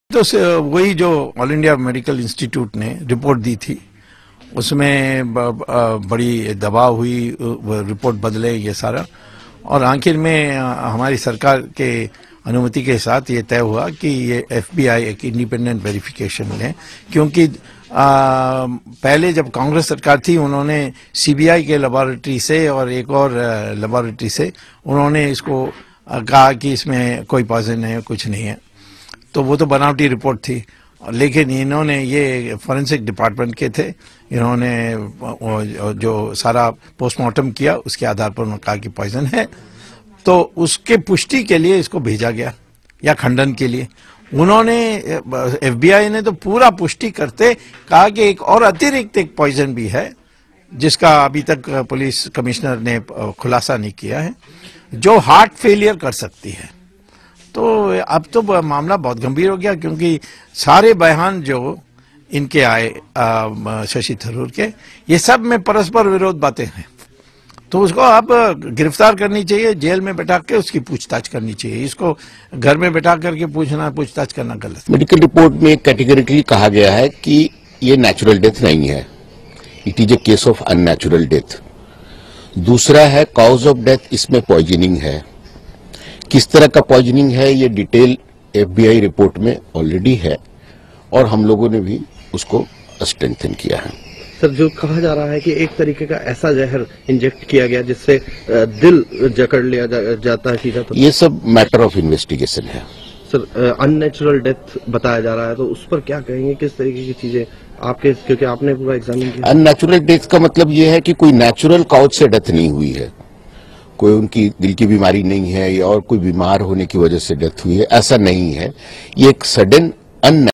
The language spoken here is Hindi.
तो वही जो ऑल इंडिया मेडिकल इंस्टीट्यूट ने रिपोर्ट दी थी उसमें बड़ी दबाव हुई, रिपोर्ट बदले ये सारा, और आखिर में हमारी सरकार के अनुमति के साथ ये तय हुआ कि ये FBI एक इंडिपेंडेंट वेरिफिकेशन लें, क्योंकि पहले जब कांग्रेस सरकार थी उन्होंने CBI के लेबोरेटरी से और एक और लेबोरेटरी से उन्होंने इसको कहा कि इसमें कोई पॉइजन नहीं है, कुछ नहीं है, तो वो तो बनावटी रिपोर्ट थी। लेकिन इन्होंने, ये फॉरेंसिक डिपार्टमेंट के थे, इन्होंने जो सारा पोस्टमार्टम किया उसके आधार पर उन्होंने कहा कि पॉइजन है, तो उसके पुष्टि के लिए इसको भेजा गया या खंडन के लिए। उन्होंने, FBI ने तो पूरा पुष्टि करते कहा कि एक और अतिरिक्त एक पॉइजन भी है जिसका अभी तक पुलिस कमिश्नर ने खुलासा नहीं किया है, जो हार्ट फेलियर कर सकती है। तो अब तो मामला बहुत गंभीर हो गया, क्योंकि सारे बयान जो इनके आए शशि थरूर के, ये सब में परस्पर विरोध बातें हैं, तो उसको अब गिरफ्तार करनी चाहिए, जेल में बैठा के उसकी पूछताछ करनी चाहिए। इसको घर में बैठा करके पूछताछ करना गलत। मेडिकल रिपोर्ट में कैटेगरिकली कहा गया है कि ये नेचुरल डेथ नहीं है, it is a case of unnatural death. दूसरा है कॉज ऑफ डेथ, इसमें पॉइजनिंग है। किस तरह का पॉइजनिंग है ये डिटेल FBI रिपोर्ट में ऑलरेडी है और हम लोगों ने भी उसको स्ट्रेंथन किया है। सर, जो कहा जा रहा है कि एक तरीके का ऐसा जहर इंजेक्ट किया गया जिससे दिल जकड़ लिया जाता है सीधा, तो ये सब मैटर ऑफ इन्वेस्टिगेशन है। सर, अननेचुरल डेथ बताया जा रहा है, तो उस पर क्या कहेंगे? किस तरीके की चीजें आपके, क्योंकि आपने पूरा एग्जामिन किया। अननेचुरल डेथ का मतलब ये है कि कोई नेचुरल कॉज से डेथ नहीं हुई है, कोई उनकी दिल की बीमारी नहीं है या और कोई बीमार होने की वजह से डेथ हुई है, ऐसा नहीं है। ये एक सडन